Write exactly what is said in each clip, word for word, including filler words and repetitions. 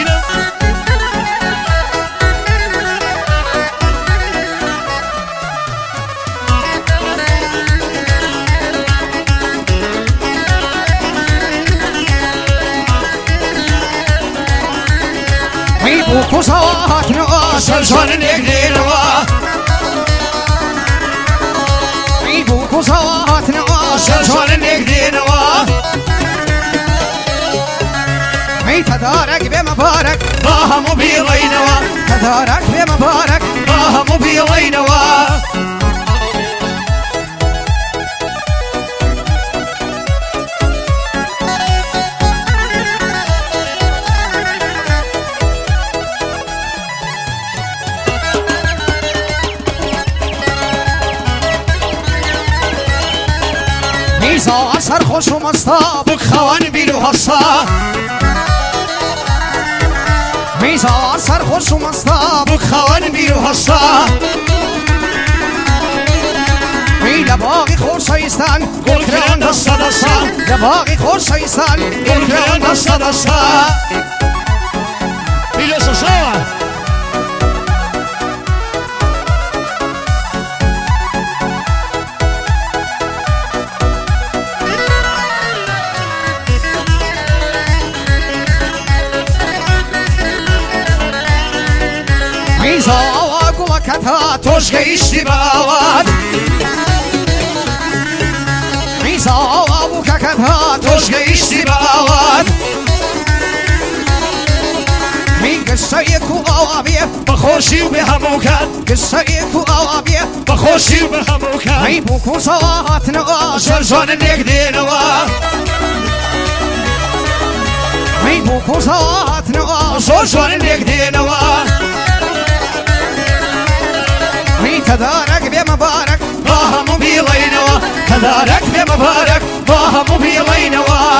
بینم میبو کسات نواسل جان نگدینوا میبو کسات نواسل جان نگدینوا می تدارک به مبارک با همو بیوینوا تدارک به مبارک با همو بیوینوا میزا سر خوش و مستا بک خوان بیلو حسا میزا سر خوش و مستا بک خوان بیلو حسا می لباقی خوش ایستان گل کران دستا دستا لباقی خوش ایستان گل کران دستا دستا بیلو سسا میزا آقا کتا توشک اشتباهات میزا آقا کتا توشک اشتباهات می قصه کو آبیه بخوشی و به همو کرد قصه کو آبیه بخوشی و به همو کرد می بو کسات نواسل جان نگدینوا می بو کسات نواسل جان نگدینوا می تدارک به مبارک با همو بیوینوا تدارک به مبارک با همو بیوینوا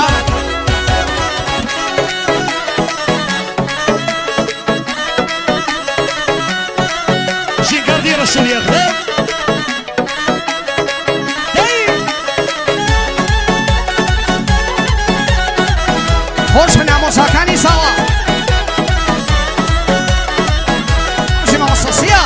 جیگردی رسولی اقدام خوش من نموزاکانی سوا جیما مصاصیه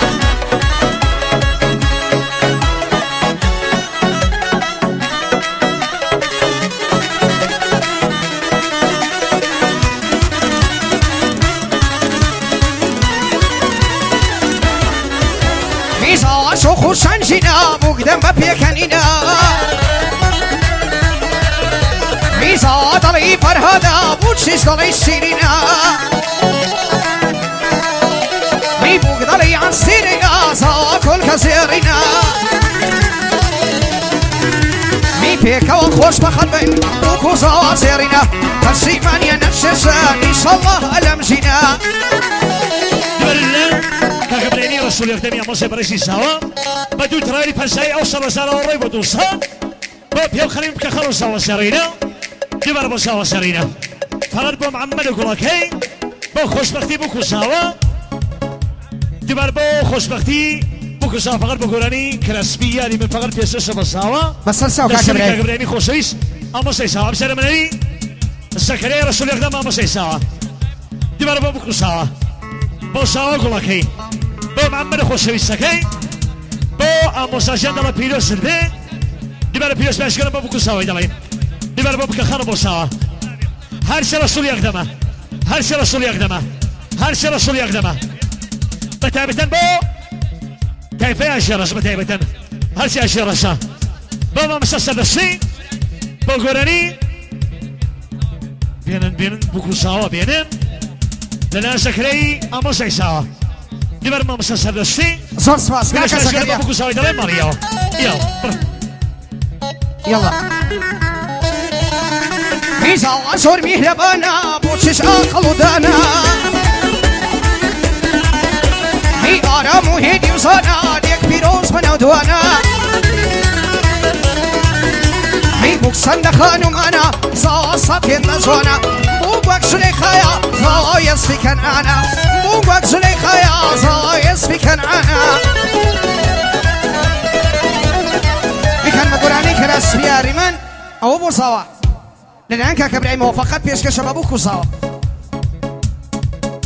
میزا شو خوشن جینا بگدم با پیکنینا میزا دلی فرهادا بود شیش دلی شیرینا می بگدلی عن سیرینا زا کل کزیرینا می پیکا و خوش بخد بین بکو زا زیرینا تشریفانی نششن ایشالله علم جینا دبرنا كاكبريني رسول يخدم يا موسى بريسي سوا بدو ترالي بنساي او سوا سوا وري بدو سا باب يا خليم كخلو سوا سرينا دبر بو سوا سرينا فقط بو محمد وكلاكي بو خوشبختي بو سوا دبر بو خوشبختي بو سوا فقط بو قراني كراسبيه اللي من فقط في سوا سوا بس سوا كاكبريني كاكبريني خوشيس اما سي سوا بسر مني السكريه رسول يخدم اما سي سوا دبر بو بو سوا بو سوا كلاكي بو محمد خوشویستکی بو اموساجان دل پیروز ده دیگر پیروز باشگاه بو بکوساوی دلیم دیگر بو بکخان بوساوا هر شی رسول یقدمه هر شی رسول یقدمه هر شی رسول یقدمه بتابتن بو تایفه اشرش بتابتن هر شی اشرشه بو ما مسلسل دستی بو قرانی بینن بینن بکوساوا بینن دلنا سکری اموسای ساوا دیگر ما مسلسل دستی زور سواس كاكا زكريا بوكو ساوي دلين ماريو يلا يلا ميزا زور مهربانا بوشش اقل ودانا مي آرام و هدي وزانا ديك بيروز من ودوانا مي بوكسن دخانو انا زاصتين نزوانا بوك زليخايا زايس في كنعانا بوك زليخايا زايس في كنعانا بكن مقراني كراس بياري من او بوصاوا لان كاكبرعي موفقات بيشكش بابوكو صاوا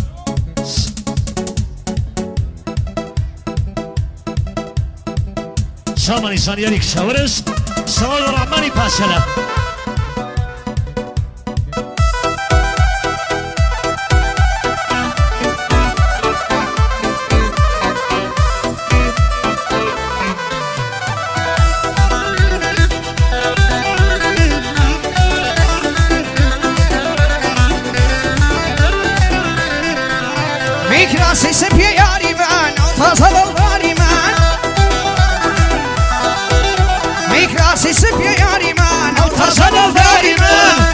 سامانی سانیاری کشاورز سوال رحمانی پاسله میکراسی سپیه یاری من تازه دلداری من میکراسی سپیه یاری من تازه دلداری من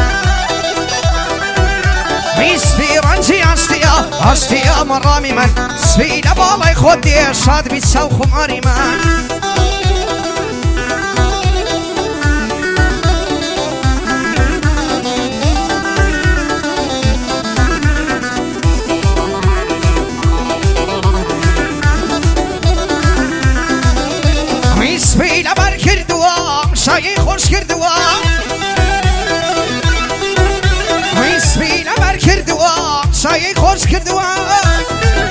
میسپی رنجی هستیا هستیا مرامی من سپی لبالای خودی شاد بی سو خماری من سپی لبر کردوام شایی خوش کردوام می سپی لبر کردوام شایی خوش کردوام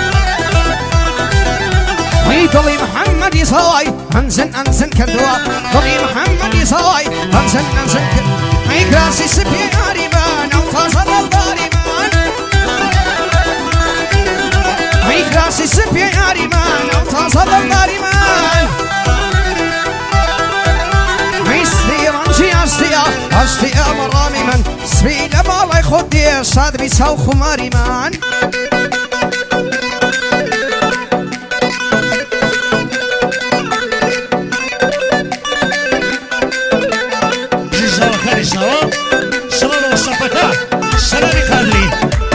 می دلی محمدی سای انزن انزن کردوام دلی محمدی سای انزن انزن کردوام می کراسی سپی یاری من او تازه دلداری من می کراسی سپی یاری من او تازه دلداری من هستیا مرامی من سپی لبالای خودی شاد بی سو خماری من جزاو خیلی سوا سلام و صفتا سلامی قدری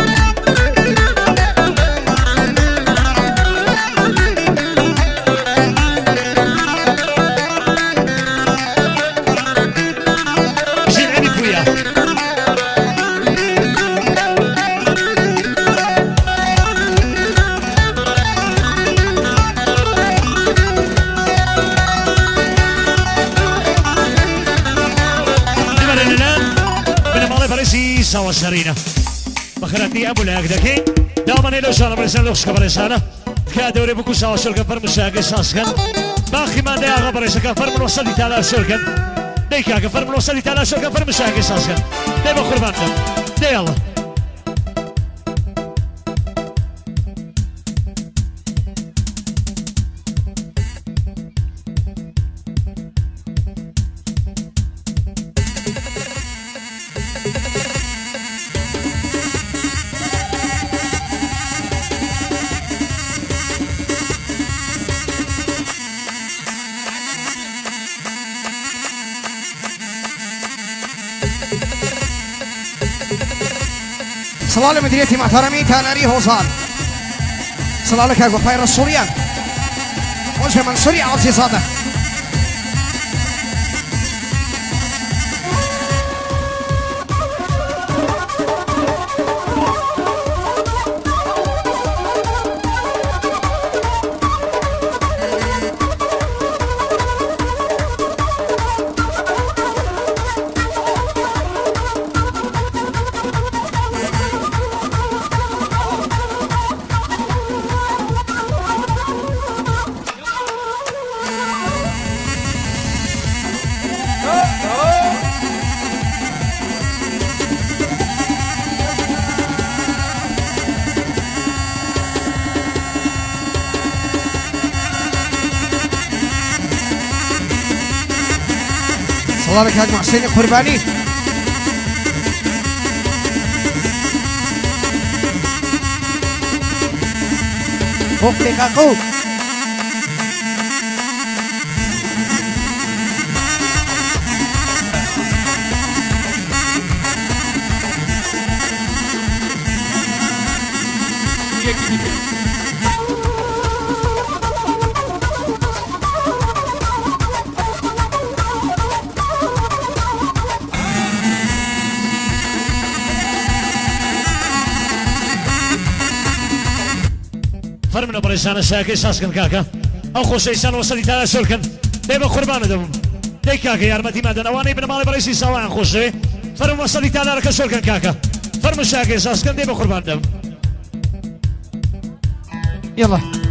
سوا سرينا بخرتني ابو لاقدكي دائما لو شاء الله برسالة وشكا برسالة كادوري بكو سوا شركة فرم ساقي ساسكن باقي ما دي اغا برسكا فرم وصلي تالا شركة ديكاكا فرم وصلي تالا شركة فرم ساقي ساسكن دي بخرباننا دي يلا صلاة مديريتي محترمي تاناري هوصال صلاة لك أقوى فاير السوريان وجه منصوري عوصي صادة الله لك هاج محسن قرباني فوق دقاقو فرمنا بريسان الساكي ساسكن كاكا او خوشيسان وصلي تالا سولكن ديما قربان دم دي كاكا يا رمتي مادن اواني ابن مالي بريسي سواء خوشي فرم وصلي تالا ركا سولكن كاكا فرم الساكي ساسكن ديما قربان دم يلا